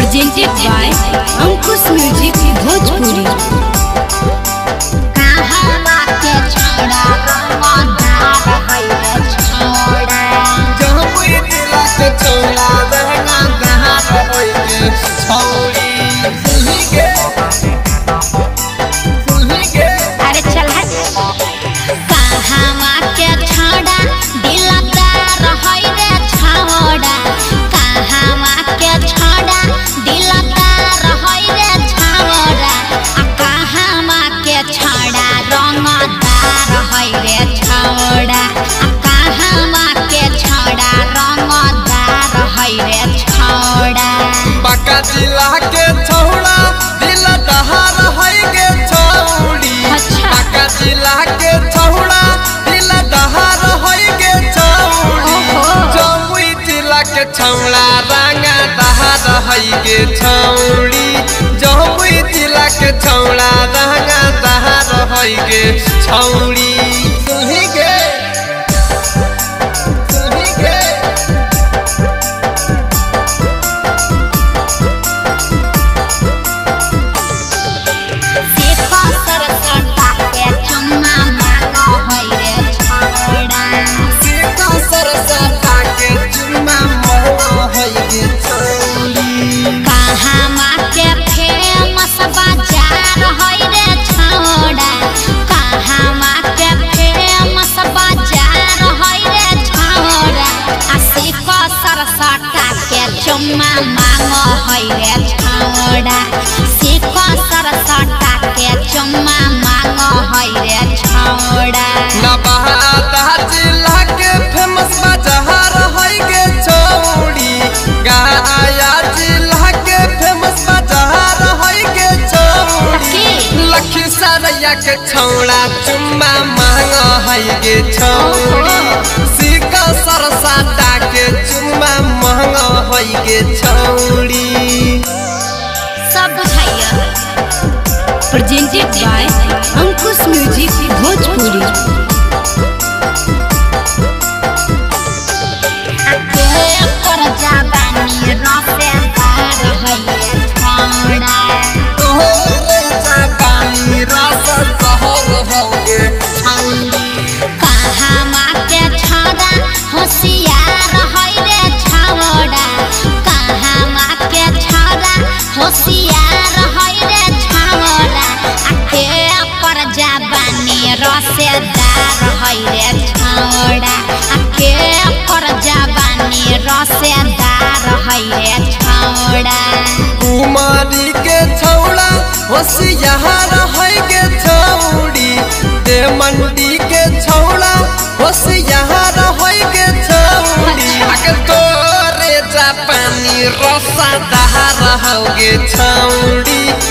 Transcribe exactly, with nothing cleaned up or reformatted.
presented by Ankush Music Bhojpuri। अरे चल हट कहावा के छोड़ा दिलदार होई रे छोड़ा कहावा के छोड़ा दिलदार होई रे छोड़ा आ कहावा के छोड़ा रंगदार होई रे छोड़ा आ कहावा के छोड़ा रंगदार होई रे छोड़ा बाका जिला के छोड़ा दिलदार होई गे छौड़ी बाका जिला के छोड़ा दिलदार होई गे छौड़ी जमुई जिला के छौड़ा रंगदार होई गे छौड़ी जमुई जिला के छौड़ा रंगदार होई गे छौड़ी सुही गे सुही गे चुम्मा मांगो होई रे छोड़ा सिको सरसटा के चुम्मा मांगो होई रे छोड़ा नवादा जिला के फेमस बाजार होई गे छौड़ी गया जिला के फेमस बाजार होई गे छौड़ी लखीसराय के छौड़ा चुम्मा मांगो होई गे छौड़ी सिको सरसटा के चुम्मा मांगो होई गे छौड़ी सब बुझाइया presented by Ankush Music Bhojpuri। कर जाबानी रसे पार होई छोड़ा तोहरे जाबानी रस सहर होगे छौड़ी कहावा के छोड़ा होशियार होई रे छोड़ा कहावा के छोड़ा होशियार होई रे छोड़ा आके पर जाबानी रसेदार होई रे छोड़ा आके पर जाबानी रसेदार होई रे छोड़ा कुमारी के छौड़ा होशियार होई गे छौड़ी दे मंडी के छौड़ा होशियार होई गे छौड़ी आके तोरे जापानी रसदार होगे छौड़ी